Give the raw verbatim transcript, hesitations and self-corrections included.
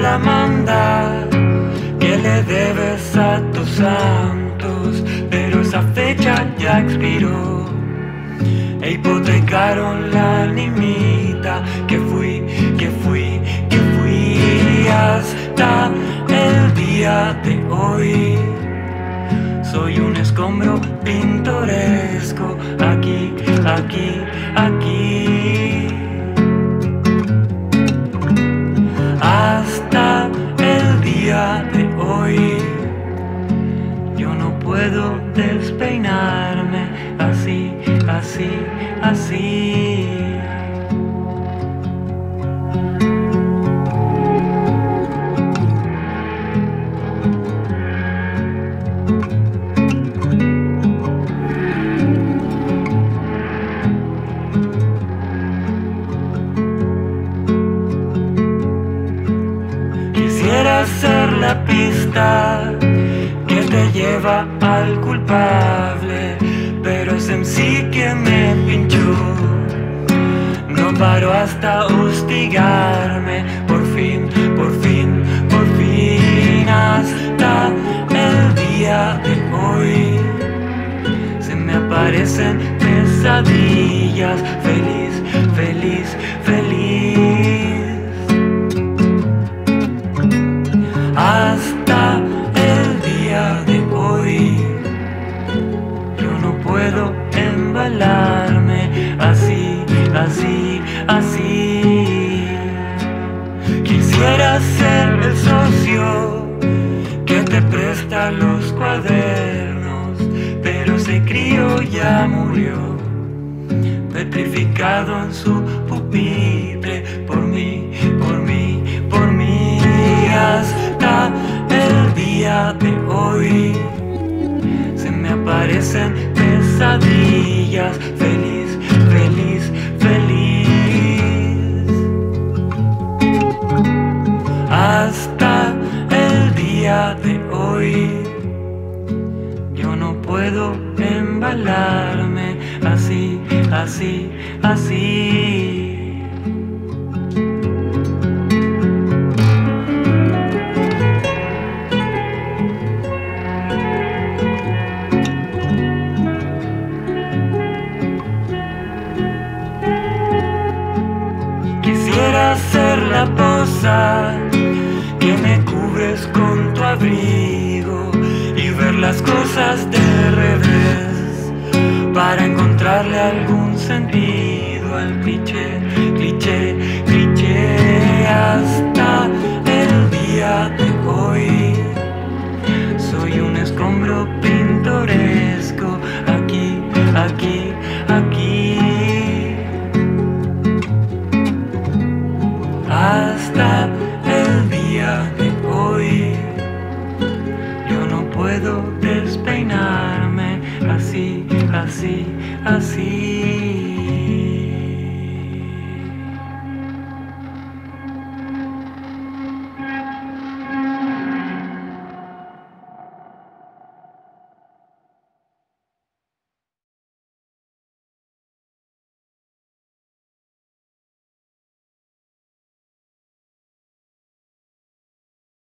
la manda que le debes a tus santos, pero esa fecha ya expiró e hipotecaron la animita que fui, que fui, que fui hasta el día de hoy. Soy un escombro pintoresco aquí, aquí, aquí. Hasta el día de hoy yo no puedo despeinarme así, así, así. Quisiera ser la pista que te lleva al culpable, pero es en sí que me pinchó. No paro hasta hostigarme, por fin, por fin, por fin. Hasta el día de hoy se me aparecen pesadillas, feliz, feliz, feliz. Hasta el día de hoy yo no puedo embalarme así, así, así. Quisiera ser el socio que te presta los cuadernos, pero ese crío ya murió, petrificado en su pupitre, por mí, por mí, por mí. Hasta el día de hoy se me aparecen pesadillas, feliz, feliz, feliz. Hasta el día de hoy yo no puedo embalarme así, así, así. Quisiera ser la posa que me cubres con tu abrigo y ver las cosas de revés para encontrarle algún sentido al cliché, cliché, cliché. Hasta